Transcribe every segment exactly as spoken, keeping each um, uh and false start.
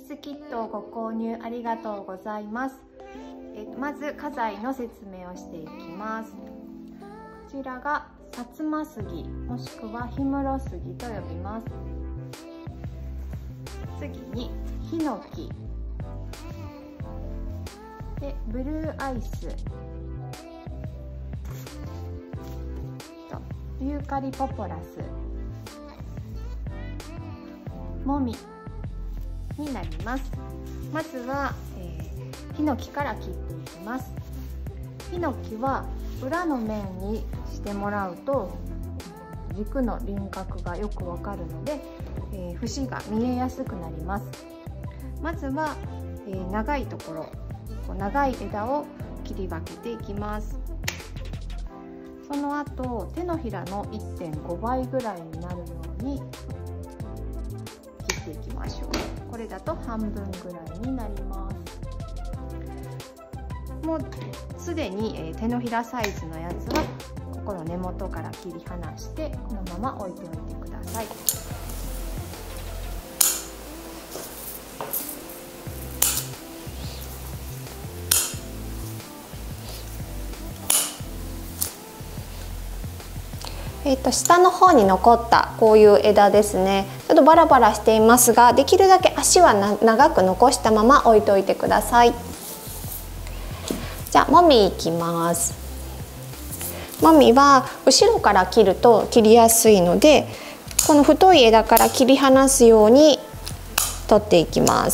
筆キットをご購入ありがとうございます。えー、まず家財の説明をしていきます。こちらが薩摩杉もしくは氷室杉と呼びます。次にヒノキでブルーアイスとユーカリポポラス、もみになります。まずは、えー、ヒノキから切っていきます。ヒノキは裏の面にしてもらうと軸の輪郭がよくわかるので、えー、節が見えやすくなります。まずは、えー、長いところ、こう長い枝を切り分けていきます。その後手のひらの いってんご 倍ぐらいになるように切っていきましょう。これだと半分ぐらいになります。もうすでに、えー、手のひらサイズのやつはここの根元から切り離してこのまま置いておいてください。えー、と下の方に残ったこういう枝ですね、ちょっとバラバラしていますが、できるだけ足はな長く残したまま置いておいてください。じゃあもみいきます。もみは後ろから切ると切りやすいので、この太い枝から切り離すように取っていきます。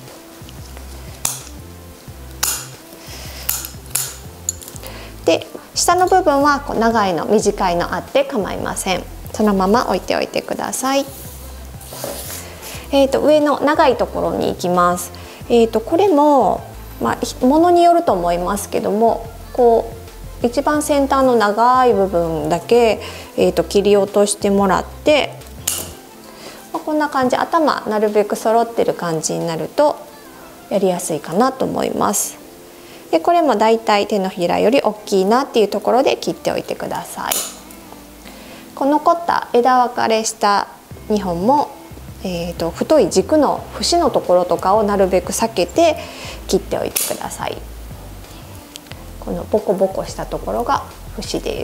で下の部分はこう長いの短いのあって構いません。そのまま置いておいてください。えー、と上の長いところに行きます。えー、とこれも、まあ、ものによると思いますけども、こう一番先端の長い部分だけ、えー、と切り落としてもらって、まあ、こんな感じ、頭なるべく揃ってる感じになるとやりやすいかなと思います。でこれもだいたい手のひらより大きいなっていうところで切っておいてください。この残った枝分かれしたにほんも、えー、と太い軸の節のところとかをなるべく避けて切っておいてください。このボコボコしたところが節です。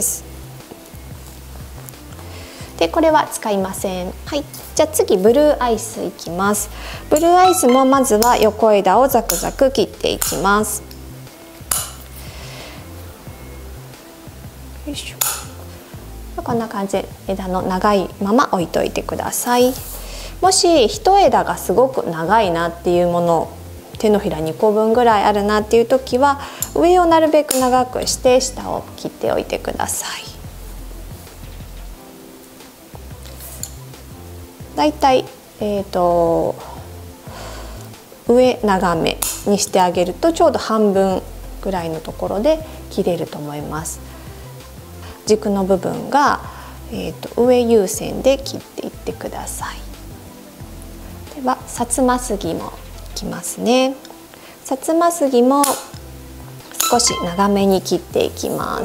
でこれは使いません。はい、じゃあ次ブルーアイスいきます。ブルーアイスもまずは横枝をザクザク切っていきます。よいしょ。こんな感じで枝の長いまま置いといてください。もし一枝がすごく長いなっていうもの、手のひらにこぶんぐらいあるなっていう時は上をなるべく長くして下を切っておいてください。だいたい、えーと、上長めにしてあげるとちょうど半分ぐらいのところで切れると思います。軸の部分が、えーと、上優先で切っていってください。では薩摩杉もいきますね。薩摩杉も少し長めに切っていきます。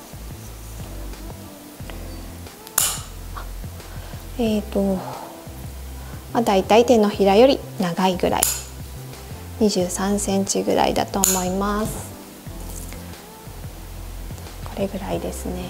えーと、まあ、だいたい手のひらより長いぐらい、にじゅうさんセンチぐらいだと思います。これぐらいですね。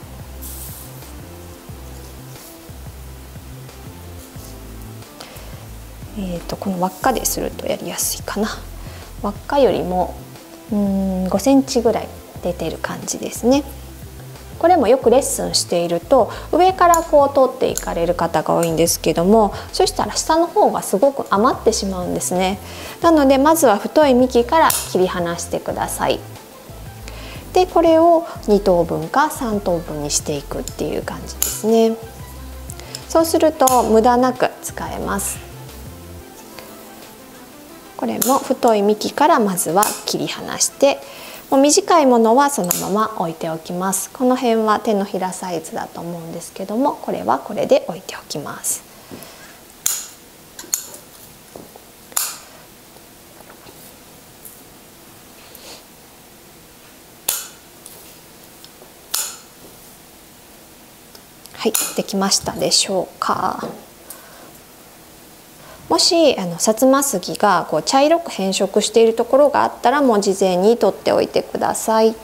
えーとこの輪っかでするとやりやすいかな。輪っかよりもうーんごセンチぐらい出てる感じですね。これもよくレッスンしていると上からこう取っていかれる方が多いんですけども、そしたら下の方がすごく余ってしまうんですね。なのでまずは太い幹から切り離してください。でこれをにとうぶんかさんとうぶんにしていくっていう感じですね。そうすると無駄なく使えます。これも太い幹からまずは切り離して、もう短いものはそのまま置いておきます。この辺は手のひらサイズだと思うんですけども、これはこれで置いておきます。はい、できましたでしょうか。 もしあのさつま杉がこう茶色く変色しているところがあったらもう事前に取っておいてください。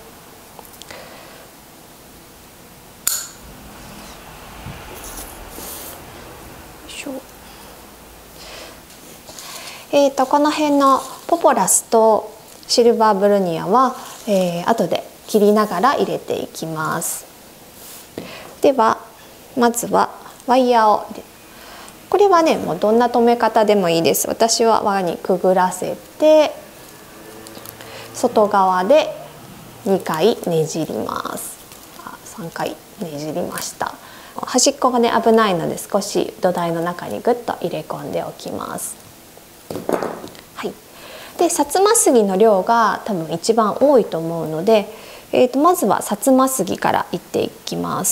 えー、とこの辺のポポラスとシルバーブルニアは、えー、後で切りながら入れていきます。ではまずはワイヤーを入れこれはねもうどんな留め方でもいいです。私は輪にくぐらせて外側でにかいねじります。あ、さんかいねじりました。端っこがね危ないので少し土台の中にぐっと入れ込んでおきます。はい、でさつま杉の量が多分一番多いと思うので、えー、とまずはさつま杉からいっていきます。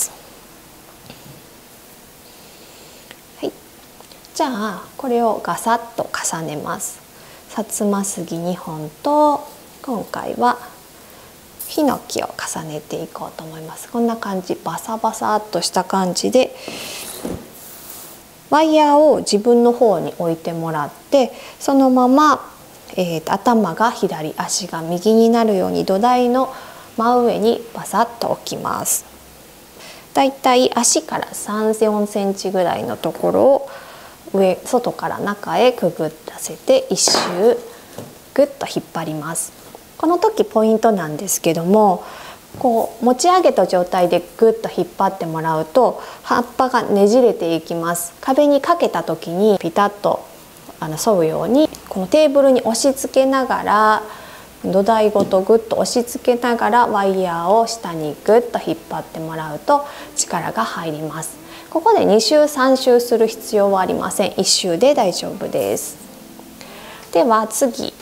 はい、じゃあこれをガサッと重ねます。さつま杉にほんと今回はヒノキを重ねていこうと思います。こんな感じバサバサっとした感じでワイヤーを自分の方に置いてもらってそのまま、えー、と頭が左足が右になるように土台の真上にバサッと置きます。だいたい足からさん、よんセンチぐらいのところを上外から中へくぐらせて一周ぐっと引っ張ります。この時ポイントなんですけどもこう持ち上げた状態でぐっと引っ張ってもらうと葉っぱがねじれていきます。壁にかけた時にピタッとあの沿うようにこのテーブルに押し付けながら土台ごとぐっと押し付けながらワイヤーを下にぐっと引っ張ってもらうと力が入ります。ここでに周さん周する必要はありません。いち周で大丈夫です。では次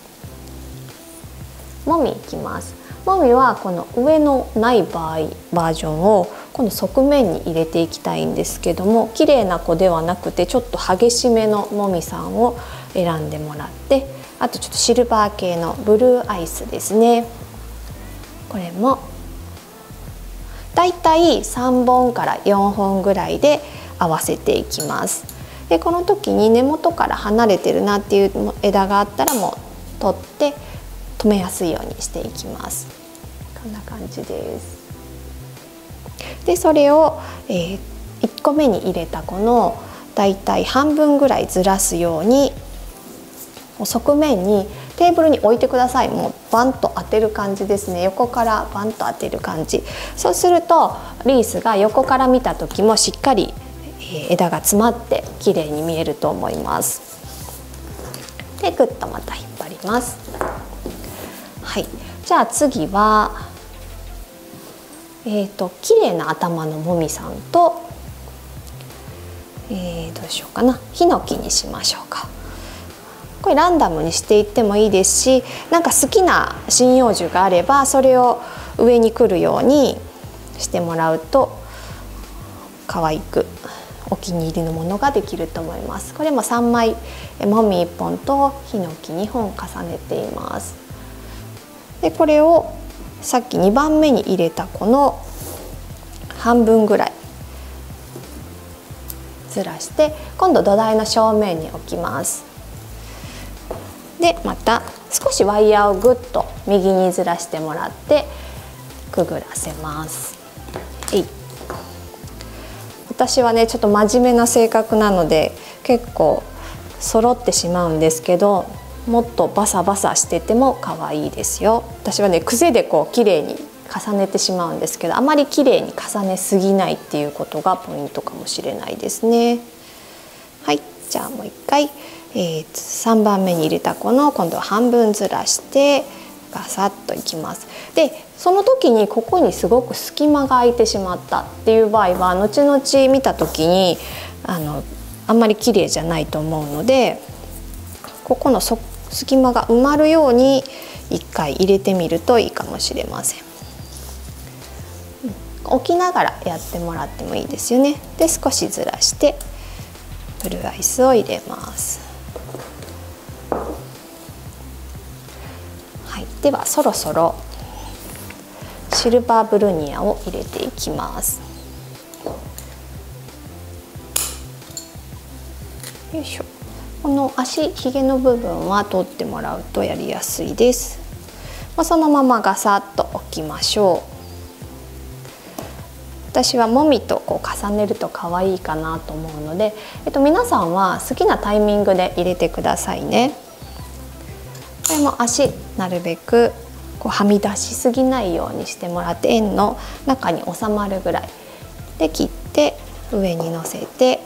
もみいきます。もみはこの上のない場合バージョンをこの側面に入れていきたいんですけども綺麗な子ではなくてちょっと激しめのもみさんを選んでもらってあとちょっとシルバー系のブルーアイスですね。これもだいたいさんぼんからよんほんぐらいで合わせていきます。でこの時に根元から離れてるなっていう枝があったらもう取って留めやすいようにしていきます。こんな感じです。でそれを、えー、いっこめに入れたこのだいたい半分ぐらいずらすように側面にテーブルに置いてください。もうバンと当てる感じですね。横からバンと当てる感じ。そうするとリースが横から見た時もしっかり枝が詰まって綺麗に見えると思います。でぐっとまた引っ張ります。はい、じゃあ次は、えーと、綺麗な頭のもみさんと、えー、どうしようかなヒノキにしましょうか。これランダムにしていってもいいですしなんか好きな針葉樹があればそれを上に来るようにしてもらうと可愛くお気に入りのものができると思います。これもさんまいもみいっぽんとヒノキにほん重ねています。でこれをさっきにばんめに入れたこの半分ぐらいずらして今度土台の正面に置きます。でまた少しワイヤーをぐっと右にずらしてもらってくぐらせます。えい私はねちょっと真面目な性格なので結構揃ってしまうんですけどもっとバサバサしてても可愛いですよ。私はね癖でこう綺麗に重ねてしまうんですけどあまり綺麗に重ねすぎないっていうことがポイントかもしれないですね。はい、じゃあもう一回、えー、さんばんめに入れたこの今度は半分ずらしてガサッといきます。でその時にここにすごく隙間が空いてしまったっていう場合は後々見た時にあのあんまり綺麗じゃないと思うのでここの隙間が埋まるように一回入れてみるといいかもしれません。置きながらやってもらってもいいですよね。で少しずらしてブルーアイスを入れます。はい、ではそろそろシルバーブルニアを入れていきます。よいしょ。 この足ひげの部分は取ってもらうとやりやすいです。そのままガサッと置きましょう。私はもみとこう重ねると可愛いかなと思うので、えっと、皆さんは好きなタイミングで入れてくださいね。これも足なるべくこうはみ出しすぎないようにしてもらって、円の中に収まるぐらいで切って上に乗せて、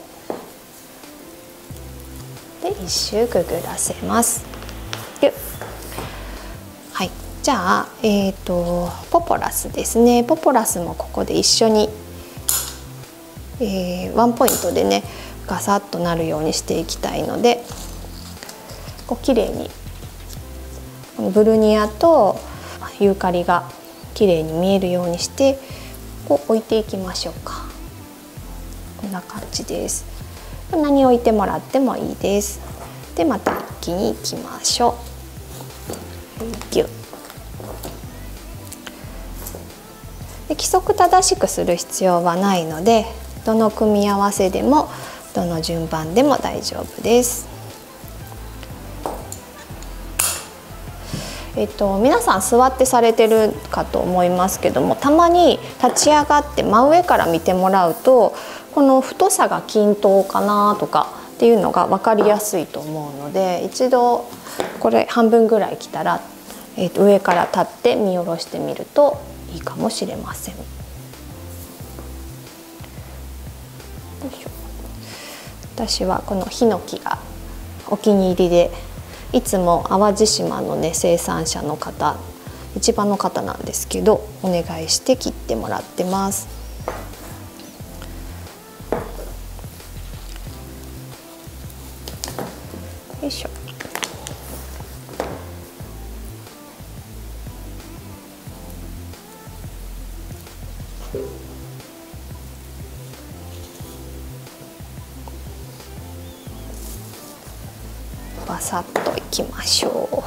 で一周くぐらせます。はい、じゃあ、えーと、ポポラスですね。ポポラスもここで一緒に、えー、ワンポイントでねガサッとなるようにしていきたいので、こう綺麗にこのブルニアとユーカリが綺麗に見えるようにしてこう置いていきましょうか。こんな感じです。何置いてもらってもいいです。でまた一気にいきましょう。ギュッで規則正しくする必要はないので、どの組み合わせでもどの順番でも大丈夫です。えっと、皆さん座ってされてるかと思いますけども、たまに立ち上がって真上から見てもらうとこの太さが均等かなとかっていうのが分かりやすいと思うので、一度これ半分ぐらい来たら、えっと、上から立って見下ろしてみるといいかもしれません。私はこのヒノキがお気に入りで、いつも淡路島のね生産者の方、市場の方なんですけどお願いして切ってもらってます。よいしょ。バサッといきましょう。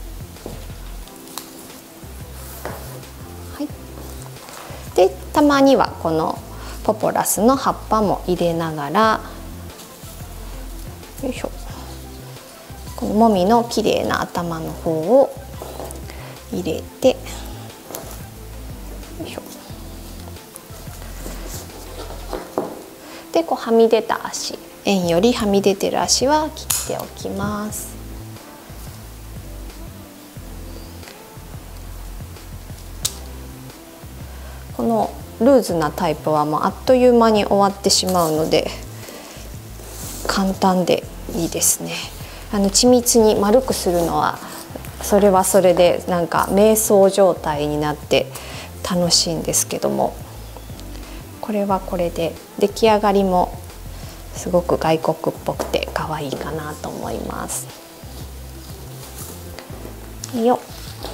はい。でたまにはこのポポラスの葉っぱも入れながら、よいしょ、このもみの綺麗な頭の方を入れて、よいしょ。でこうはみ出た足、円よりはみ出てる足は切っておきます。このルーズなタイプはもうあっという間に終わってしまうので簡単でいいですね。あの緻密に丸くするのはそれはそれでなんか瞑想状態になって楽しいんですけども、これはこれで出来上がりもすごく外国っぽくて可愛いかなと思います。よっ。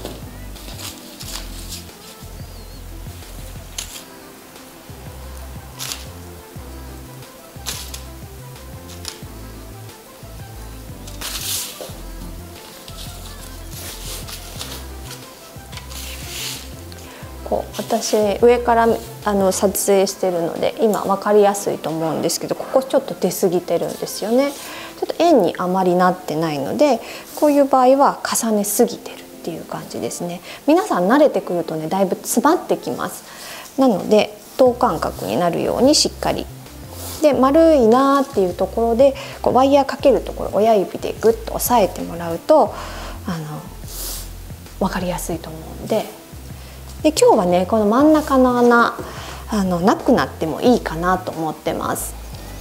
こう私上からあの撮影してるので今分かりやすいと思うんですけど、ここちょっと出過ぎてるんですよね。ちょっと円にあまりなってないので、こういう場合は重ねすぎてるっていう感じですね。皆さん慣れてくるとねだいぶ詰まってきます。なので等間隔になるようにしっかりで、丸いなーっていうところでこうワイヤーかけるところ親指でグッと押さえてもらうとあの分かりやすいと思うんで。で今日はねこの真ん中の穴あのなくなってもいいかなと思ってます。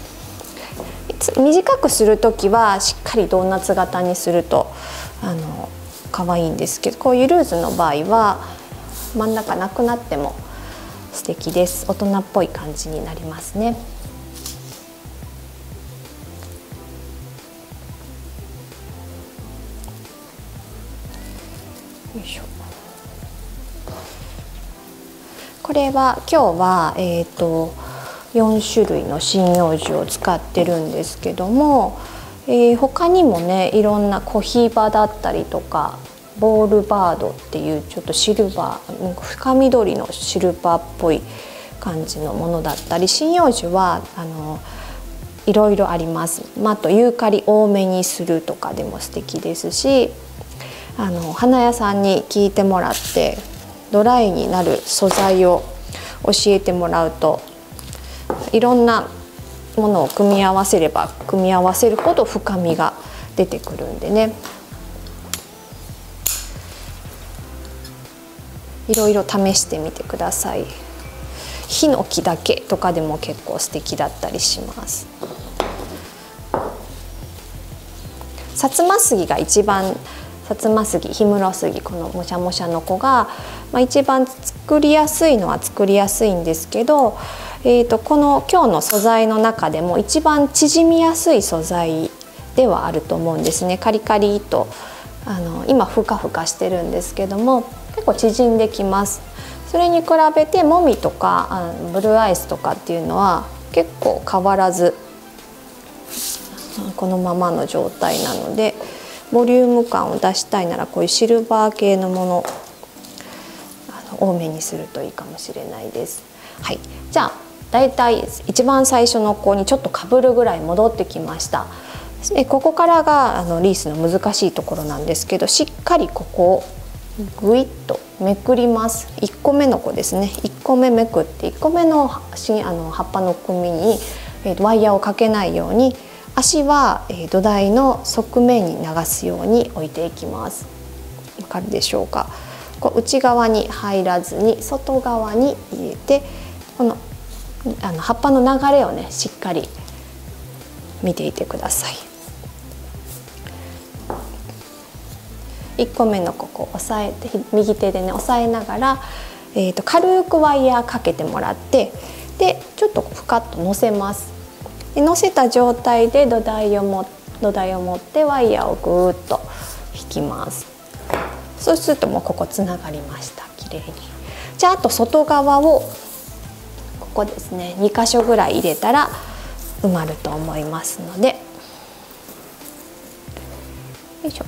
短くする時はしっかりドーナツ型にするとあの可愛いんですけど、こういうルーズの場合は真ん中なくなっても素敵です。大人っぽい感じになりますね。よいしょ。これは今日は、えーと、よん種類の針葉樹を使ってるんですけども、えー、他にもねいろんなコヒバだったりとかボールバードっていうちょっとシルバー深緑のシルバーっぽい感じのものだったり、針葉樹はあのいろいろあります。まあ、あとユーカリ多めにするとかでも素敵ですし、あの花屋さんに聞いてもらってドライになる素材を教えてもらうと、いろんなものを組み合わせれば組み合わせるほど深みが出てくるんでね、いろいろ試してみてください。ヒノキだけとかでも結構素敵だったりします。薩摩杉が一番、薩摩杉、氷室杉、このもしゃもしゃの子が、まあ、一番作りやすいのは作りやすいんですけど、えーとこの今日の素材の中でも一番縮みやすい素材ではあると思うんですね。カリカリとあの今ふかふかしてるんですけども、結構縮んできます。それに比べてもみとかあのブルーアイスとかっていうのは結構変わらずこのままの状態なので、ボリューム感を出したいならこういうシルバー系のものあの多めにするといいかもしれないです。はい、じゃあだいたい一番最初の子にちょっとかぶるぐらい戻ってきました。でここからがあのリースの難しいところなんですけど、しっかりここをぐいっとめくります。いっこめの子ですね。いっこめめくっていっこめのしあの葉っぱの組に、えー、ワイヤーをかけないように、足は、えー、土台の側面に流すように置いていきます。わかるでしょうか。こう内側に入らずに外側に入れて、このあの葉っぱの流れをねしっかり見ていてください。いっこめのここ押さえて、右手でね押さえながら、えーと軽くワイヤーかけてもらって、でちょっとふかっと乗せます。で乗せた状態で土台をも土台を持ってワイヤーをぐーっと引きます。そうするともうここつながりました。綺麗に。じゃああと外側をここですねにかしょぐらい入れたら埋まると思いますので、よいしょ。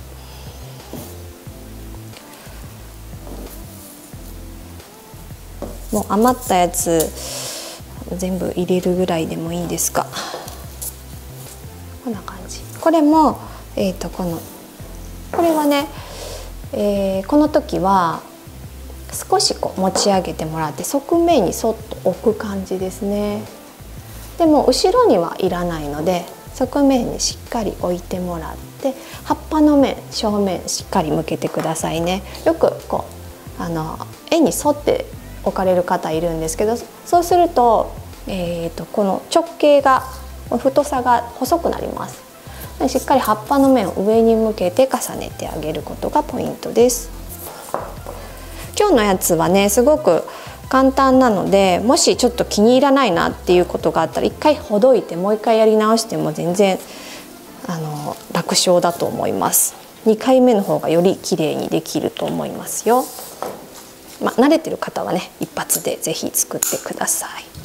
もう余ったやつ全部入れるぐらいでもいいですが、こんな感じ。これも、えー、とこのこれはね、えー、この時は少しこう持ち上げてもらって側面にそっと置く感じですね。でも後ろにはいらないので側面にしっかり置いてもらって、葉っぱの面正面しっかり向けてくださいね。よくこうあの絵に沿って置かれる方いるんですけど、そうすると、えー、とこの直径が太さが細くなります。しっかり葉っぱの面を上に向けて重ねてあげることがポイントです。今日のやつはねすごく簡単なので、もしちょっと気に入らないなっていうことがあったら一回ほどいてもう一回やり直しても全然あの楽勝だと思います。にかいめの方がより綺麗にできると思いますよ。まあ、慣れてる方はね一発でぜひ作ってください。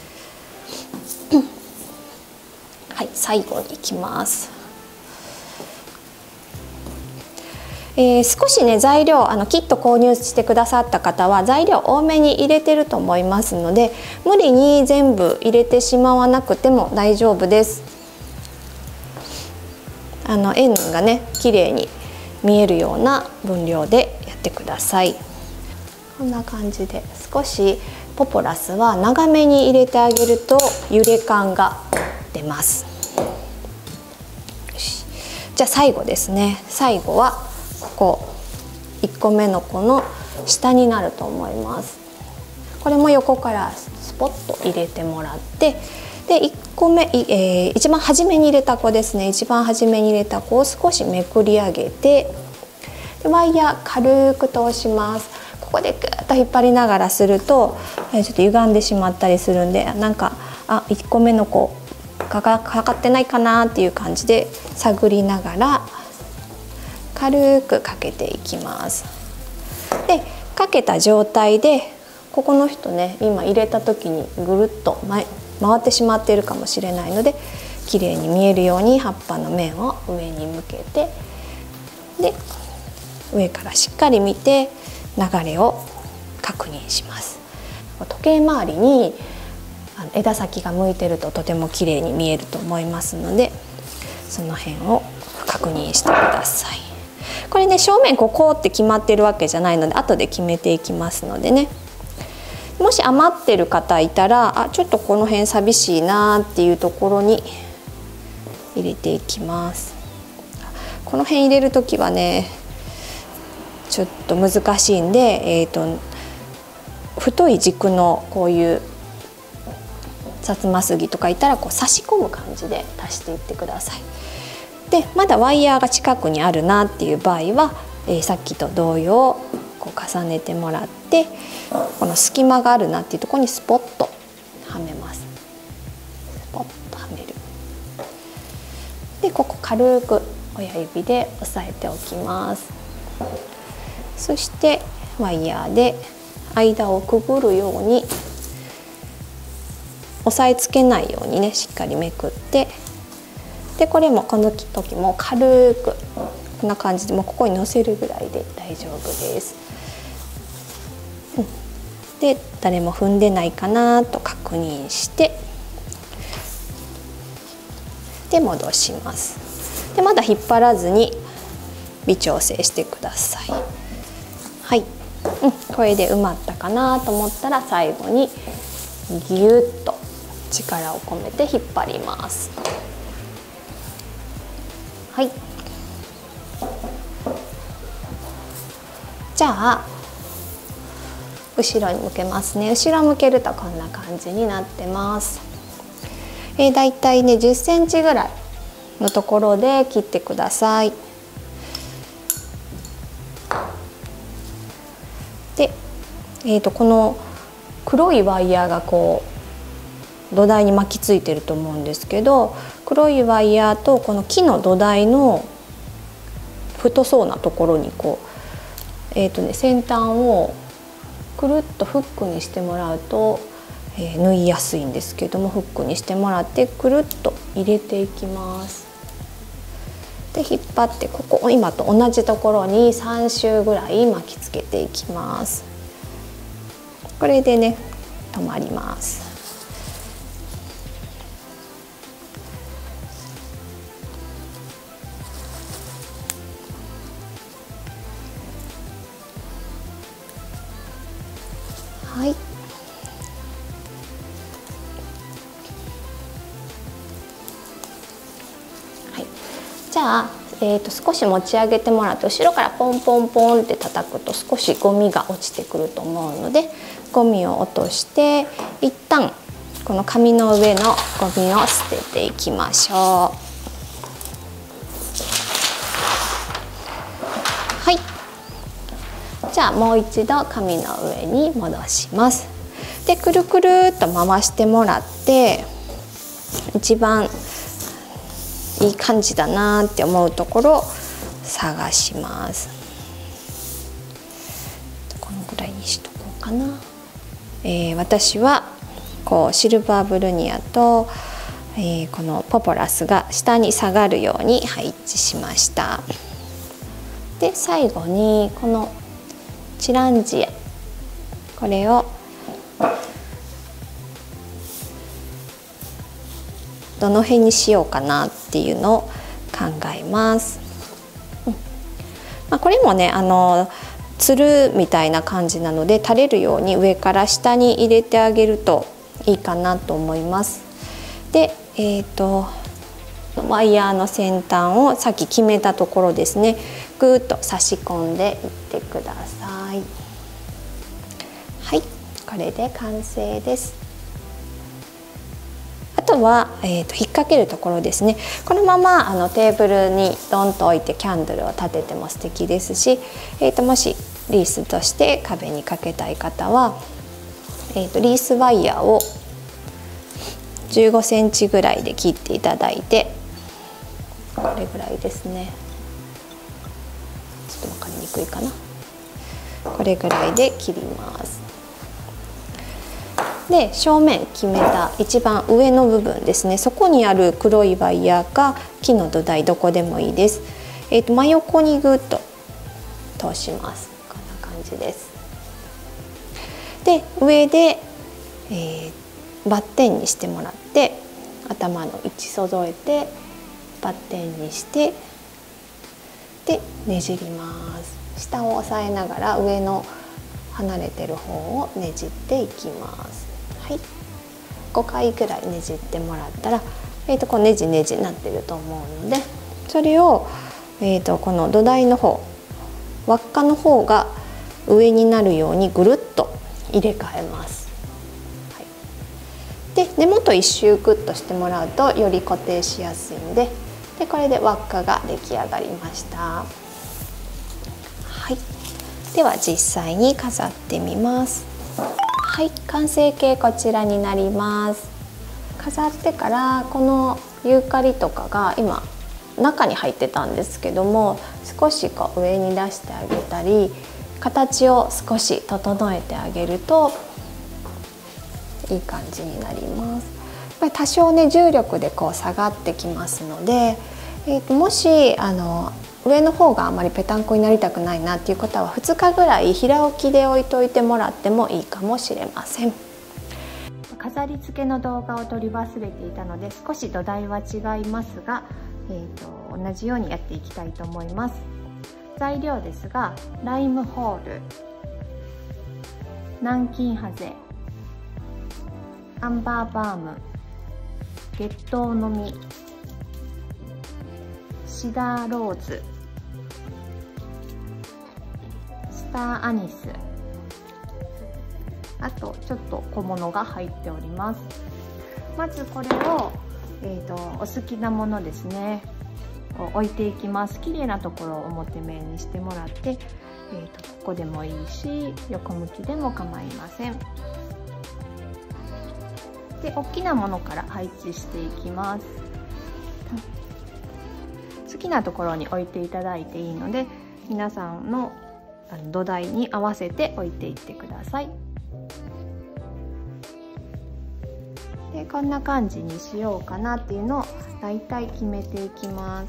はい、最後にいきます。えー、少しね材料あのキット購入してくださった方は材料多めに入れてると思いますので、無理に全部入れてしまわなくても大丈夫です。あの円がね綺麗に見えるような分量でやってください。こんな感じで少しポポラスは長めに入れてあげると揺れ感が出ます。よし、じゃあ最後ですね。最後はここいっこめのこの下になると思います。これも横からスポッと入れてもらって、でいっこめ、えー、一番初めに入れた子ですね。一番初めに入れた子を少しめくり上げて、でワイヤー軽く通します。ここでグッと引っ張りながらするとちょっと歪んでしまったりするんで、なんかあいっこめの子かかかってないかなっていう感じで探りながら軽くかけていきます。でかけた状態でここの人ね今入れた時にぐるっと前回ってしまっているかもしれないので、綺麗に見えるように葉っぱの面を上に向けて、で上からしっかり見て流れを確認します。時計回りにあの枝先が向いてるととても綺麗に見えると思いますので、その辺を確認してください。これね、正面ここって決まってるわけじゃないので後で決めていきますのでね。もし余ってる方いたら、あちょっとこの辺寂しいなっていうところに入れていきます。この辺入れる時はねちょっと難しいんで、えーと、太い軸のこういうさつま杉とかいたらこう差し込む感じで足していってください。でまだワイヤーが近くにあるなっていう場合は、えー、さっきと同様こう重ねてもらって、この隙間があるなっていうところにスポッとはめます。スポッとはめる。でここ軽く親指で押さえておきます。そしてワイヤーで間をくぐるように押さえつけないようにねしっかりめくって、でこれもこの時も軽くこんな感じでもうここにのせるぐらいで大丈夫です。うん、で誰も踏んでないかなと確認してで戻します。でまだ引っ張らずに微調整してください。はい、うん、これで埋まったかなと思ったら最後にギュッと力を込めて引っ張ります。はい。じゃあ後ろに向けますね。後ろ向けるとこんな感じになってます。えー、だいたいねじゅっセンチぐらいのところで切ってください。で、えーとこの黒いワイヤーがこう土台に巻きついてると思うんですけど、黒いワイヤーとこの木の土台の太そうなところにこう、えーとね、先端をくるっとフックにしてもらうと、えー、縫いやすいんですけども、フックにしてもらってくるっと入れていきます。で引っ張ってここ今と同じところにさん周ぐらい巻きつけていきます。これでね止まります。はい。はい、じゃあ、えーと、少し持ち上げてもらって後ろからポンポンポンって叩くと少しゴミが落ちてくると思うので、ゴミを落として一旦この紙の上のゴミを捨てていきましょう。はい。じゃあもう一度紙の上に戻します。でくるくるっと回してもらって一番いい感じだなって思うところを探します。このぐらいにしとこうかな。えー、私はこうシルバーブルニアと、えー、このポポラスが下に下がるように配置しました。で最後にこのチランジア、これをどの辺にしようかなっていうのを考えます。うんまあ、これもねあのつるみたいな感じなので垂れるように上から下に入れてあげるといいかなと思います。で、えーと、ワイヤーの先端をさっき決めたところですね、ぐーっと差し込んでいってください。はい、これで完成です。あとは、えーと、引っ掛けるところですね。このままあのテーブルにドンと置いてキャンドルを立てても素敵ですし、えーと、もしリースとして壁にかけたい方は、えーと、リースワイヤーをじゅうごセンチぐらいで切っていただいて、これぐらいですね。ちょっと分かりにくいかな。これぐらいで切ります。で正面決めた一番上の部分ですね、そこにある黒いワイヤーか木の土台どこでもいいです。えーと、真横にぐっと通します。こんな感じです。で上で、えー、 バッテンにしてもらって、頭の位置揃えてバッテンにしてでねじります。下を押さえながら上の離れてる方をねじっていきます。はい、ごかいぐらいねじってもらったら、えー、とこうねじねじになってると思うので、それを、えー、とこの土台の方、輪っかの方が上になるようにぐるっと入れ替えます。はい、で根元一周グッとしてもらうとより固定しやすいんで、でこれで輪っかが出来上がりました。はい、では実際に飾ってみます。はい、完成形こちらになります。飾ってからこのユーカリとかが今中に入ってたんですけども、少しこう上に出してあげたり、形を少し整えてあげるといい感じになります。多少ね重力でこう下がってきますので、えー、ともしあの上の方があまりぺたんこになりたくないなっていう方はふつかぐらい平置きで置いといてもらってもいいかもしれません。飾り付けの動画を撮り忘れていたので少し土台は違いますが、えー、と同じようにやっていきたいと思います。材料ですが、ライムホール、南京ハゼ、アンバーバーム、月桃の実、シダーローズ、スターアニス、あとちょっと小物が入っております。まずこれを、えーと、お好きなものですね置いていきます。綺麗なところを表面にしてもらって、えーと、ここでもいいし横向きでも構いません。で大きなものから配置していきます。好きなところに置いていただいていいので、皆さんの土台に合わせて置いていってください。でこんな感じにしようかなっていうのをだいたい決めていきます。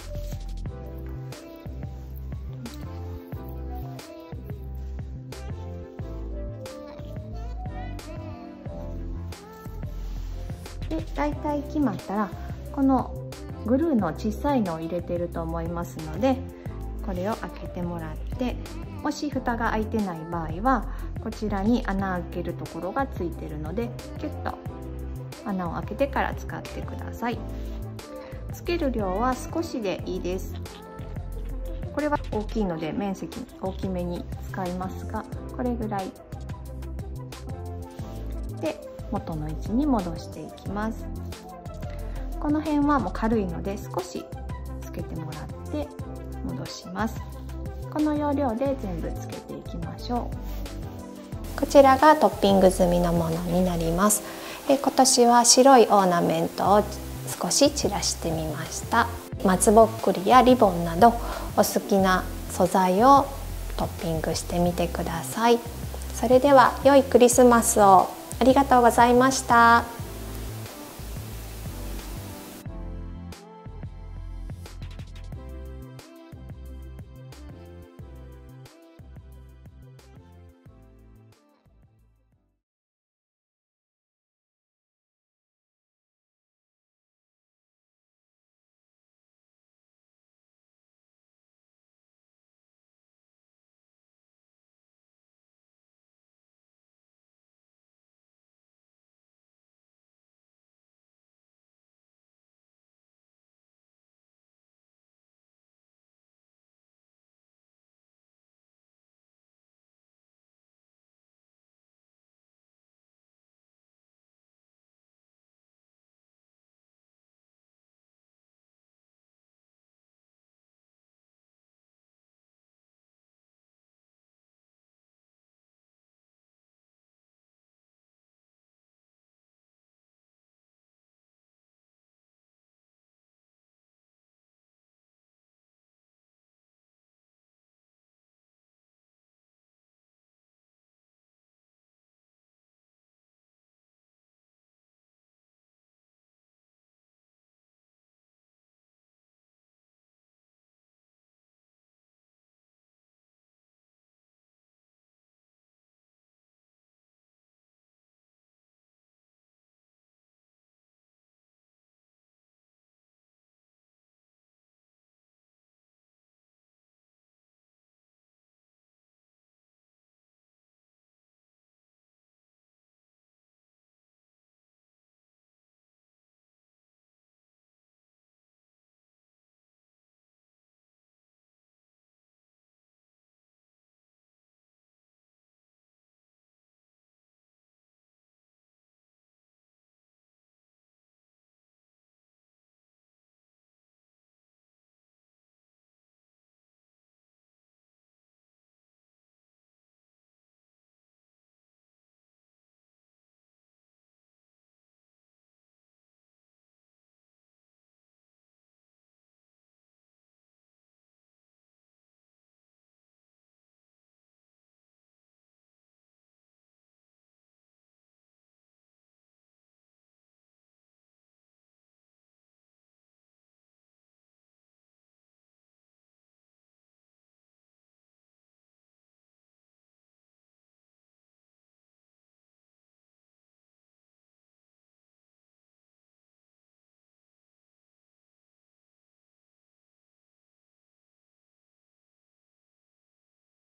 でだいたい決まったら、このグルーの小さいのを入れてると思いますので、これを開けてもらって、もし蓋が開いてない場合はこちらに穴開けるところがついてるので、キュッと穴を開けてから使ってください。つける量は少しでいいです。これは大きいので面積大きめに使いますが、これぐらいで元の位置に戻していきます。この辺はもう軽いので少しつけてもらって戻します。この要領で全部つけていきましょう。こちらがトッピング済みのものになります。え今年は白いオーナメントを少し散らしてみました。松ぼっくりやリボンなどお好きな素材をトッピングしてみてください。それでは良いクリスマスを。ありがとうございました。